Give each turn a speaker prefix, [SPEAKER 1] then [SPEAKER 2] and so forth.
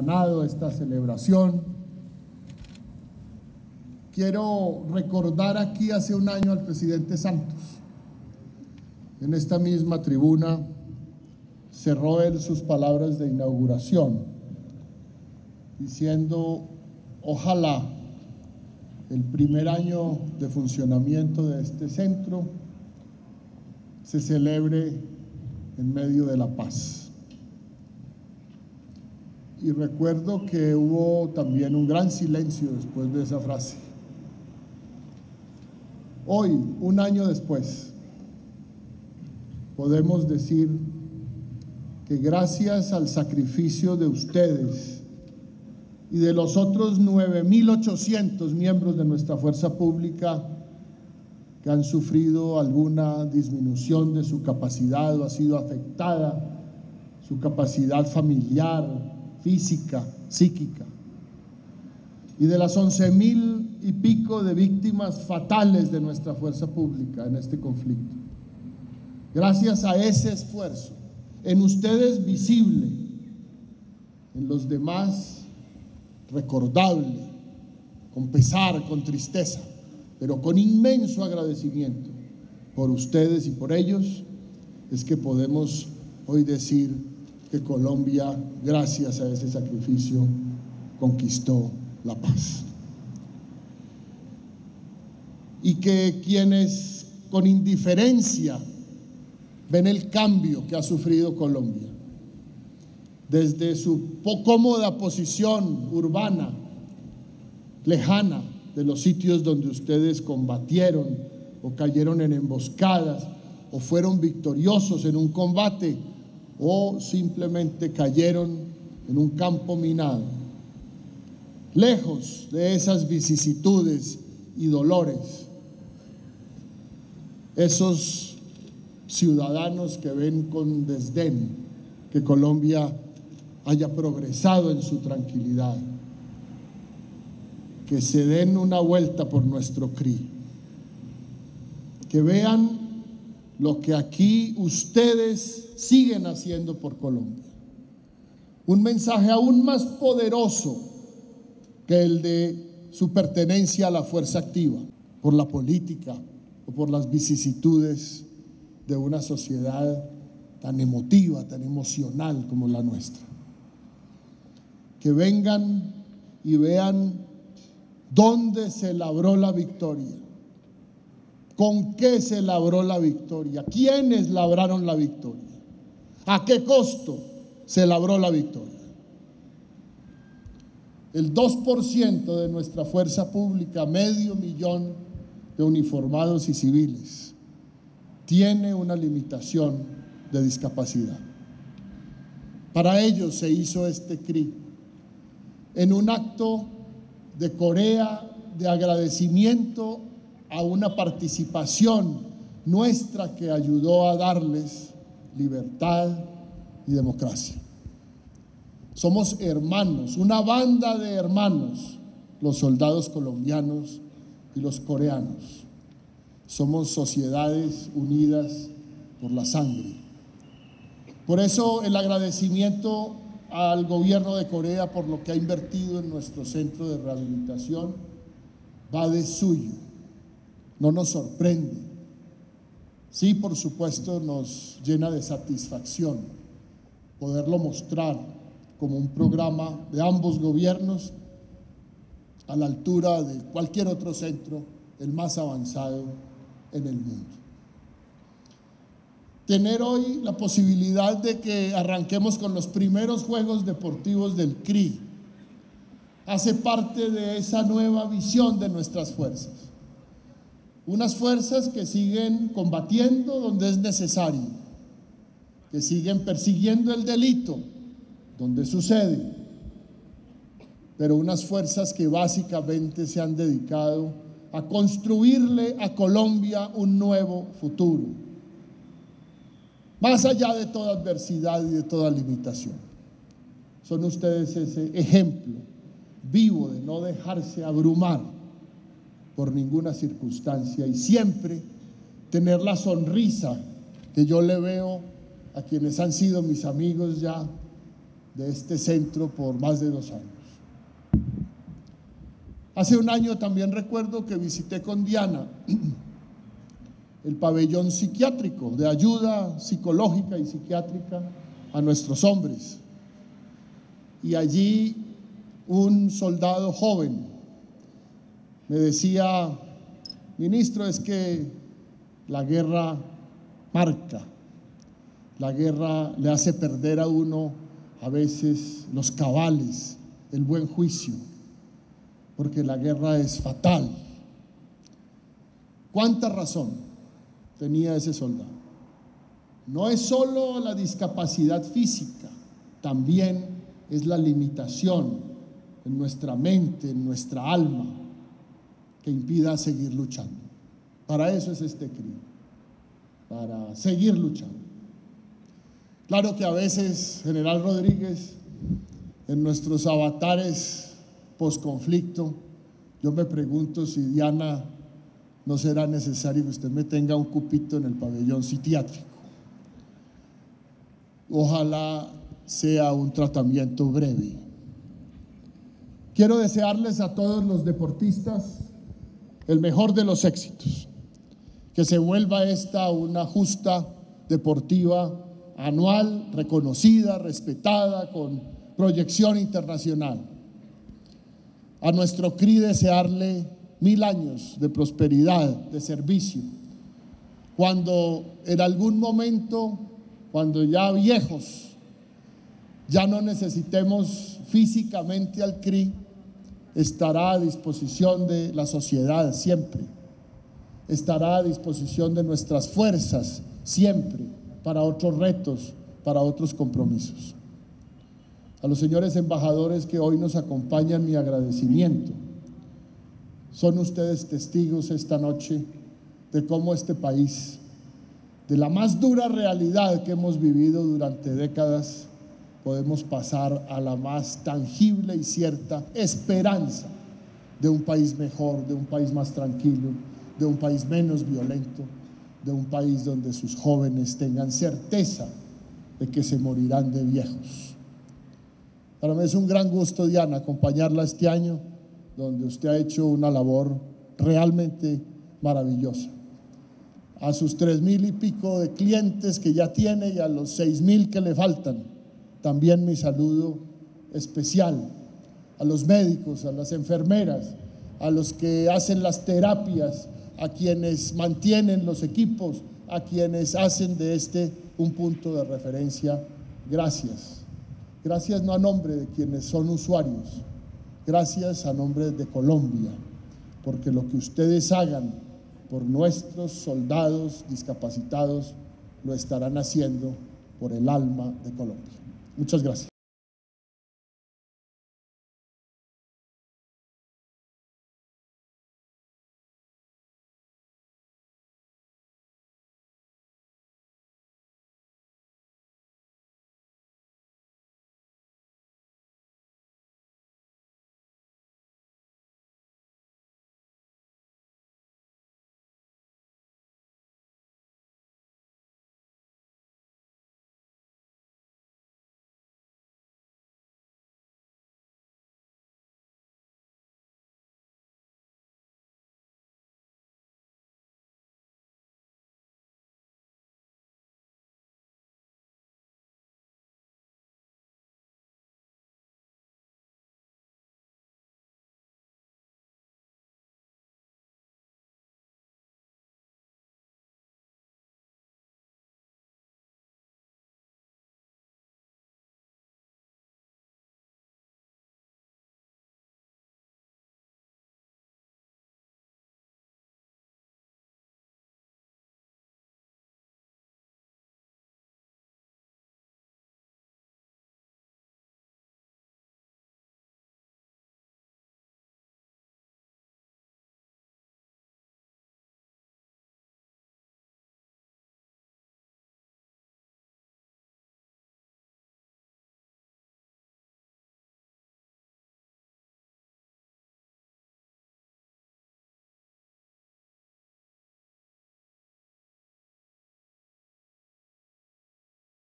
[SPEAKER 1] ganado esta celebración. Quiero recordar aquí hace un año al presidente Santos. En esta misma tribuna cerró él sus palabras de inauguración, diciendo: ojalá el primer año de funcionamiento de este centro se celebre en medio de la paz. Y recuerdo que hubo también un gran silencio después de esa frase. Hoy, un año después, podemos decir que gracias al sacrificio de ustedes y de los otros 9.800 miembros de nuestra fuerza pública que han sufrido alguna disminución de su capacidad o ha sido afectada su capacidad familiar, física, psíquica, y de las 11.000 y pico de víctimas fatales de nuestra fuerza pública en este conflicto. Gracias a ese esfuerzo, en ustedes visible, en los demás recordable, con pesar, con tristeza, pero con inmenso agradecimiento por ustedes y por ellos, es que podemos hoy decir que Colombia, gracias a ese sacrificio, conquistó la paz. Y que quienes con indiferencia ven el cambio que ha sufrido Colombia, desde su cómoda posición urbana, lejana de los sitios donde ustedes combatieron o cayeron en emboscadas o fueron victoriosos en un combate o simplemente cayeron en un campo minado, lejos de esas vicisitudes y dolores, esos ciudadanos que ven con desdén que Colombia haya progresado en su tranquilidad, que se den una vuelta por nuestro CRI, que vean lo que aquí ustedes siguen haciendo por Colombia. Un mensaje aún más poderoso que el de su pertenencia a la fuerza activa, por la política o por las vicisitudes de una sociedad tan emotiva, tan emocional como la nuestra. Que vengan y vean dónde se labró la victoria, con qué se labró la victoria, quiénes labraron la victoria, a qué costo se labró la victoria. El 2% de nuestra fuerza pública, 500,000 de uniformados y civiles, tiene una limitación de discapacidad. Para ellos se hizo este CRI en un acto de corea, de agradecimiento a una participación nuestra que ayudó a darles libertad y democracia. Somos hermanos, una banda de hermanos, los soldados colombianos y los coreanos. Somos sociedades unidas por la sangre. Por eso el agradecimiento al gobierno de Corea por lo que ha invertido en nuestro centro de rehabilitación va de suyo, no nos sorprende. Sí, por supuesto, nos llena de satisfacción poderlo mostrar como un programa de ambos gobiernos a la altura de cualquier otro centro, el más avanzado en el mundo. Tener hoy la posibilidad de que arranquemos con los primeros Juegos Deportivos del CRI hace parte de esa nueva visión de nuestras fuerzas. Unas fuerzas que siguen combatiendo donde es necesario, que siguen persiguiendo el delito donde sucede, pero unas fuerzas que básicamente se han dedicado a construirle a Colombia un nuevo futuro, más allá de toda adversidad y de toda limitación. Son ustedes ese ejemplo vivo de no dejarse abrumar por ninguna circunstancia y siempre tener la sonrisa que yo le veo a quienes han sido mis amigos ya de este centro por más de 2 años. Hace un año también recuerdo que visité con Diana el pabellón psiquiátrico de ayuda psicológica y psiquiátrica a nuestros hombres. Y allí un soldado joven me decía: ministro, es que la guerra marca, la guerra le hace perder a uno a veces los cabales, el buen juicio, porque la guerra es fatal. ¿Cuánta razón tenía ese soldado? No es solo la discapacidad física, también es la limitación en nuestra mente, en nuestra alma, que impida seguir luchando. Para eso es este CRI, para seguir luchando. Claro que a veces, General Rodríguez, en nuestros avatares posconflicto, yo me pregunto si, Diana, no será necesario que usted me tenga un cupito en el pabellón psiquiátrico. Ojalá sea un tratamiento breve. Quiero desearles a todos los deportistas el mejor de los éxitos, que se vuelva esta una justa deportiva anual, reconocida, respetada, con proyección internacional. A nuestro CRI desearle 1000 años de prosperidad, de servicio. Cuando en algún momento, cuando ya viejos, ya no necesitemos físicamente al CRI, estará a disposición de la sociedad siempre, estará a disposición de nuestras fuerzas siempre, para otros retos, para otros compromisos. A los señores embajadores que hoy nos acompañan, mi agradecimiento. Son ustedes testigos esta noche de cómo este país, de la más dura realidad que hemos vivido durante décadas, podemos pasar a la más tangible y cierta esperanza de un país mejor, de un país más tranquilo, de un país menos violento, de un país donde sus jóvenes tengan certeza de que se morirán de viejos. Para mí es un gran gusto, Diana, acompañarla este año, donde usted ha hecho una labor realmente maravillosa. A sus 3000 y pico de clientes que ya tiene y a los 6000 que le faltan, también mi saludo especial. A los médicos, a las enfermeras, a los que hacen las terapias, a quienes mantienen los equipos, a quienes hacen de este un punto de referencia. Gracias. Gracias no a nombre de quienes son usuarios, gracias a nombre de Colombia, porque lo que ustedes hagan por nuestros soldados discapacitados lo estarán haciendo por el alma de Colombia. Muchas gracias.